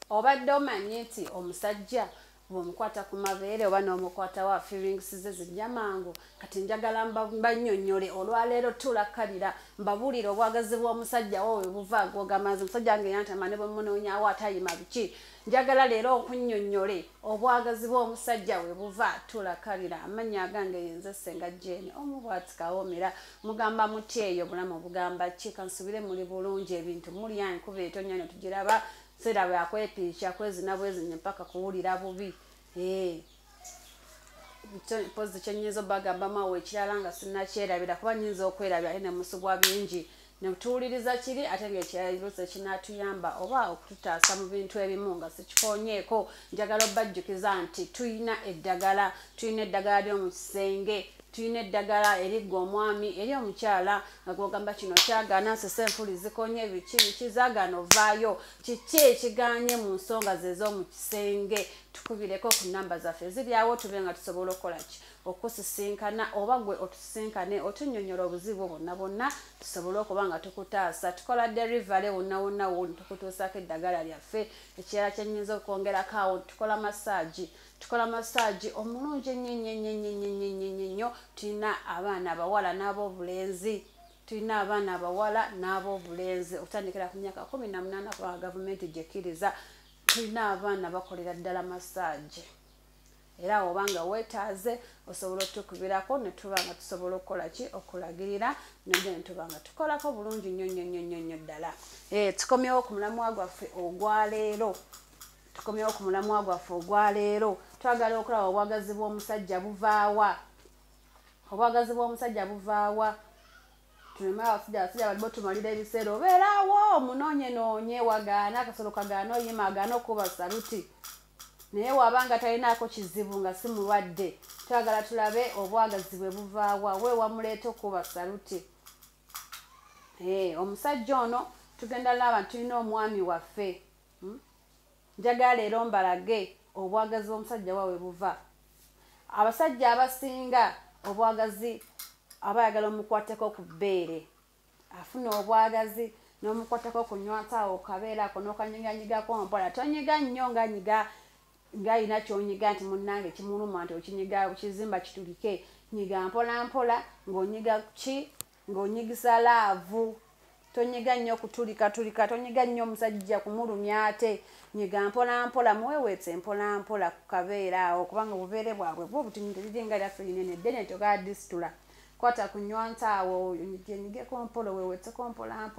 obadde omanyi nti omusajja bw'omukwata ku mabeere oba n'omukwata wa feelings ze zijja mangu. Kati njagala bannyonnyole olwaleero tulakkalira mbabuulire obwagazi bw'omusajja wo bwe buva ag'ogamazi omusajja wange yantama ne bwe munoonyaawo atayima biki. Njagala leero okunnyonnyole obwagazi bw'omusajja we buva tulakkalira. Amannya agange yenze Ssenga Jane Omubwati Kawoomera. Mugamba muti eyo bulamu bugamba ki? Kansubire muli bulungi ebintu muli yange kuba etonya ne tugiraba sera bwakwepiikya kwezina bwezinye mpaka kuwulira bubi. Pozi kyenyiza bagamba awo ekirala nga sinnakyerabira kuba nyinza okwerabira ate ne musubwa bingi ne tuwuliriza kiri ate ng'ekirala kinaatuyamba oba okututaasa mu bintu ebimu nga sikikonyeeko. Njagala obbajjukiza nti tulina eddagala ly'omu kisenge, tulina eddagala eriggwa omwami eri omukyala nga gwogamba kino kyagaana nsese enfuli zikonye biki zaagaana ovaayo kiki ekiganye mu nsonga ze ez'omu kisenge. Tukubireko ku namba zaffe ziri awo tube nga tusobola okukola ki okusisinkana oba gwe otusisinkane otunnyonnyola obuzibu bwonna bwonna tusobole okuba nga tukutaasa. Tukola delivery wonna wonna wo tukutuusako eddagala lyaffe. Ekirala kyennyinza okwongerako awo tukola massage omulungi ennyo. Tulina abaana abawala n'ab'obulenzi okutandikira ku myaka 18 kwa gavumenti gy'ekkiriza. Tulina abaana bakolera ddala massage era obanga weetaaze osobola otukubirako ne tuba nga tusobola okukola ki okulagirira naye ne tuba nga tukolako bulungi nnyo ddala. Tukomyewo ku mulamwa gwaffe ogwaleero. Twagala okulaba obwagazi bw'omusajja buvaawa. Tulema abasajja balibo tumalira ebiseera obeeraawo omunoonye wagaana akasolo kagaana oyima agaana okuba saluti naye wabanga talinaako kizibu nga si mulwadde. Twagala tulabe obwagazi bwe buvaawa weewamuleeta okuba saluti. Omusajja ono tugenda laba tulina omwami waffe. Njagala leero mbalage obwagazi bw'omusajja wawe buva. Abasajja abasinga obwagazi abayagala omukwateko ku bbeere afuna obwagazi n'omukwateko ku nywantaawo kabeerako n'okanyiganyigako mpola tonyiga nnyo ng'ayina ky'onyiga nti munnange kimuluma nti okinyiga ekizimba kitulike. Nyiga mpola ng'onyigisa laavu. Tonyiga nnyo kutulika tonyiga nnyo omusajja kumulumya ate. Nyiga mpola muweweetse mpola ku kabeera awo kubanga obubeere bwabwe bwo butiringa lyaffe linene ddene togaa disitula. Kwata ku nywantaawo nyigeko mpola weeweetseko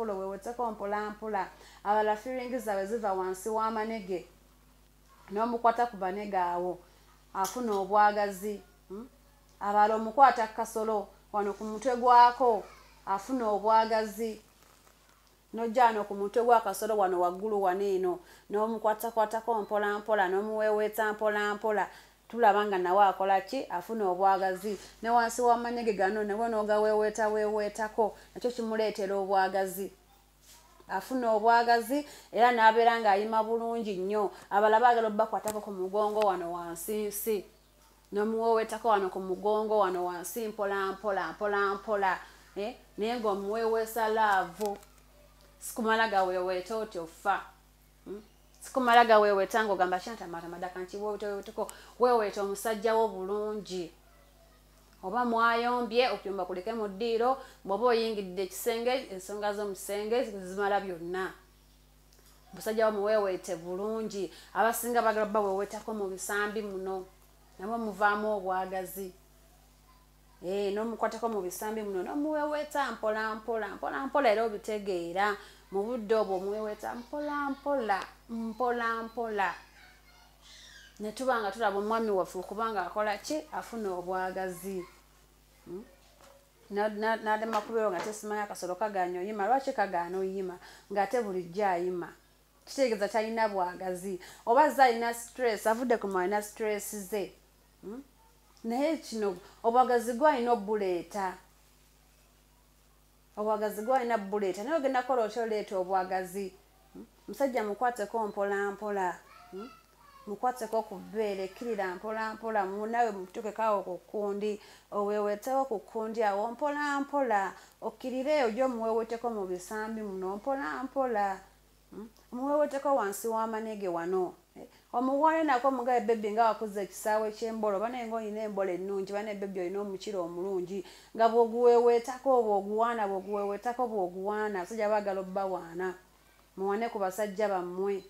mpola. Abala feelings zaabwe ziva wansi w'amanege n'omukwata ku banege awo afuna obwagazi. Abala omukwata kasolo wano ku mutwe gwako afuna obwagazi. Nojjano ku mutwe gwa kasolo wano waggulu wano eno n'omukwatakwatako mpola n'omuweeweetsa mpola. Tulaba nga nawe akola ki afuna obwagazi. Ne wansi w'amanege gano nawe n'ogaweeweetako nakyo kimuleetera obwagazi. Afuna obwagazi era n'abeera ng'ayima bulungi nnyo. Abala baagala obbakwatako ku mugongo wano wansi n'omuweeweetako wano ku mugongo wano wansi mpola. Naye ng'omuweeweesa laavu. Sikumala gaweeweeta otyo ffa. Sikumala gaweeweeta ng'ogamba kyantamatamada nkiweeweeteko weeweeta omusajja wo bulungi. Oba mwayombye okuyomba kuleke mu ddiiro bw'oba oyingidde ekisenge ensonga z'omu kisenge zimala byonna. Omusajja wo muweeweete bulungi. Abasinga bagala baweeweetako mu bisambi muno namwe muvaamu obwagazi. N'omukwatako mu bisambi muno n'omuweeweeta mpola era obitegeera mu budde obwo omuweeweeta mpola. Ne tuba nga tulaba omwami waffe okubanga akola ki afuna obwagazi. N'adema kubeera nga tesimanyi akasolo kagaanya oyima. Lwaki kagaana oyima ng'ate bulijjo ayima? Kitegeeza talina bwagazi. Oba azze alina stress avudde ku alina stress ze. Naye kino obwagazi gw'alina obbuleeta. Naye ogenda kukola otyo oleeta obwagazi. Musajja mukwateko mpola. Mukwateko ku bbeere ekkirira mpola. Nawe mutuukeko awo ku kkundi oweeweetewo ku kkundi awo mpola. Okkirire ojja omuweeweeteko mu bisambi muno mpola. Omuweweeteko wansi w'amanege wano. Omuwale nako mugabe bebi nga wakuze ekisaawe ky'embolo bane ngo oyina embolo ennungi bane bebi oyina omukiro omulungi nga bw'oguweeweetako bw'oguwaana bw'oguweeweetako bw'oguwaana abasajja baagala obbawaana. Muwane ku basajja bammwe.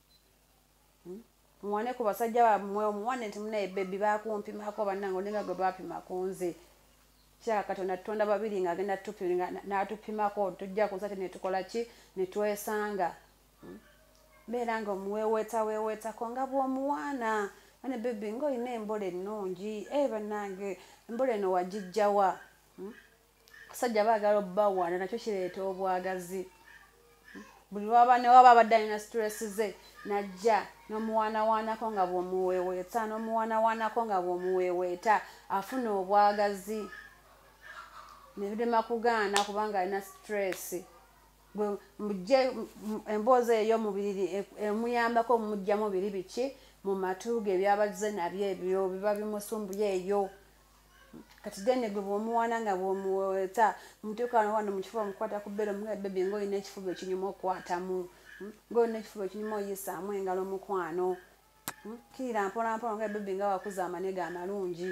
Muwane ku basajja bammwe omuwane nti munaye bebi baakumpimako bannange olinga gwe baapima ku nze. Kya Katonda Katonda babiri ng'agenda n'atupimako tujja kusate ne tukola ki ne twesanga. Beera nga omuweeweetako nga bw'omuwaana. Bane bebi ng'olina embolo ennungi. Bannange embolo eno wagijjawa. Abasajja baagala obbawaana nakyo kireeta obwagazi. Buli ne waba abadde alina stress ze najja n'omuwaanawaanako nga bw'omuweeweeta n'omuwaanawaanako nga bw'omuweeweeta afuna obwagazi. Ne birema kugaana kubanga alina stress. Mujje emboozi ey'omubiri emuyambako omujjamu biri biki mu matu ge byabazze nabyo ebyo biba bimusumbuye eyo. Kati dene gwe bw'omuwaana nga bw'omuweeweeta mutuuka wano mu kifo omukwata ku bbeere omugabe bebi ng'olina ekifuba ekinyuma okwatamu. Ng'olina ekifuba ekinyuma oyisaamu engalo mukwano. Kiira mpola mpola omugabe bebi nga wakuza amanege amalungi.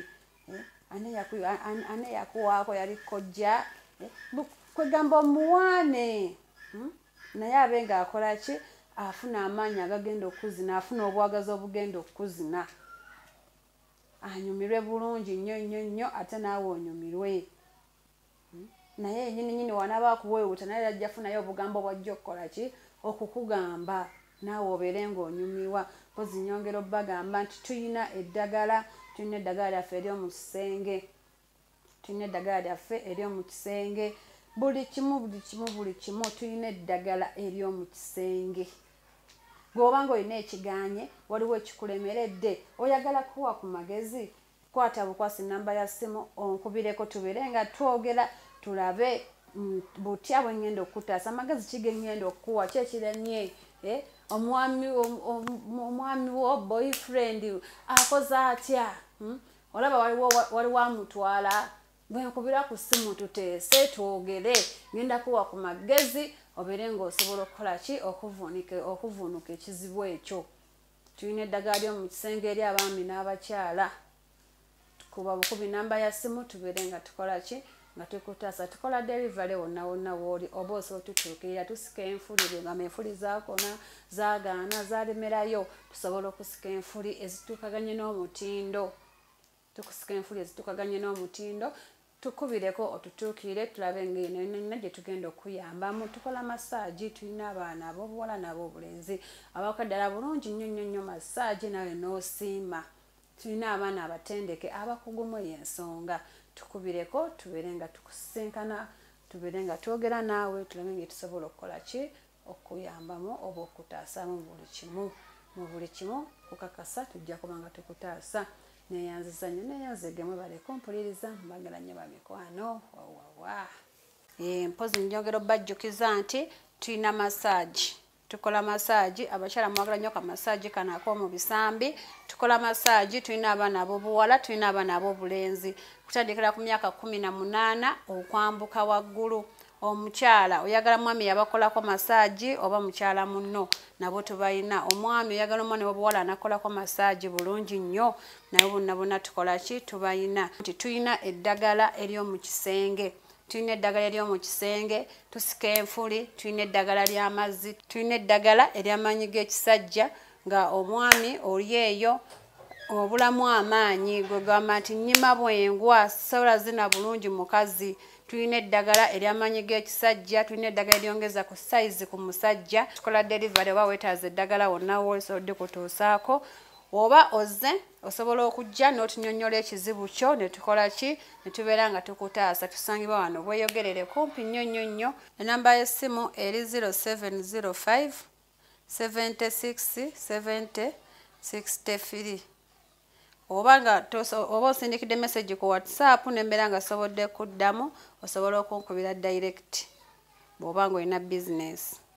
Ane yakuwaako yali kkojja. Kwegamba omuwaane. Naye abe ng'akola ki afuna amaanyi agagenda okuzina afuna obwagazi obugenda okuzina. Anyumirwe bulungi nnyo ate naawe onyumirwe. Naye nnyini wanaaba akuweewuuta naye ajja funayo obugambo bwajja okukola ki okukugamba naawe obeere ng'onyumirwa. Mpozi nnyongera obbagamba nti tulina eddagala lyaffe ery'omu kisenge. Tulina eddagala lyaffe ery'omu kisenge. Buli kimu tulina eddagala ery'omu kisenge. Bw'oba ng'olina ekigaanye waliwo ekikulemeredde oyagala kuwa ku magezi kwata bukwasi namba ya ssimu onkubireko tubeere nga twogera tulabe butya bwe ngenda okutaasa amagezi ki ge ngenda okukuwa ki ekiremye. Omwami wo boyfriend akoze atya. Olaba waliwo amutwala. Bwenkubira ku ssimu tuteese twogere ngenda kuwa ku magezi obeere ng'osobola okukola ki okuvuunuka ekizibu ekyo. Tulina eddagala ly'omu kisenge eri abaami n'abakyala. Tukuba bukubi namba ya ssimu tubeere nga tukola ki nga tukutaasa tukola delivery wonna w'oli oba osobola otutuukirira tusika enfuli nga enfuli zaakona zaagaana zalemerayo tusobola okusika enfuli ezituukaganye n'omutindo. Tukusika enfuli ezituukaganye n'omutindo tukubireko otutuukire tulabe ng'eno gye tugenda okuyambamu. Tukola massaaji tulina abaana ab'obuwala n'ab'obulenzi abakaddala bulungi nnyo massaaji nawe n'osiima. Tulina abaana abatendeke abakugumu y'ensonga. Tukubireko tubeere nga tukusinkana tubeere nga twogera naawe tulabe nga tusobola okukola ki okuyambamu oba okutaasamu mu buli kimu kukakasa tujja kuba nga tukutaasa. Neyanziza nnyo neyanzigemu baleko mpuliriza mbagala nnyo bamikwano wawawa. Mpozi njogera obbajjukiza nti tulina massaaji. Tukola massaaji abakyala mwagala nnyo ka massaaji kano ak'omu bisambi. Tukola massaaji tulina abaana ab'obuwala tulina abaana ab'obulenzi kutandikira ku myaka 18 okwambuka waggulu. Omukyala oyagala mwami yabakolako massaaji oba mukyala munno nabo tubayina. Omwami oyagala omwana w'obuwala anakolako massaaji bulungi nnyo nabo bonna tukola ki tubayina. Nti tulina eddagala ery'omu kisenge. Tulina eddagala ery'omu kisenge tusika enfuli. Tulina eddagala ly'amazzi. Tulina eddagala ery'amaanyi g'ekisajja nga omwami oli eyo obulamu amaanyi gwe gamba nti nnyima bwengwa sobola zina bulungi mukazi. Tulina eddagala ery'amaanyi g'ekisajja. Tulina eddagala eryongeza ku size ku musajja. Tukola delivery oba weetaaza eddagala wonna w'osobodde kutuusaako. Oba ozze osobola okujja n'otunyonnyola ekizibu kyo ne tukola ki ne tubeera nga tukutaasa. Tusangibwa wano bweyogerere kumpi nnyo. Enamba y'essimu eri 0705 76 70 63. Oba osindikidde message ku WhatsApp nembeera nga sobodde kuddamu osobola okunkubira direct bw'oba ng'olina business.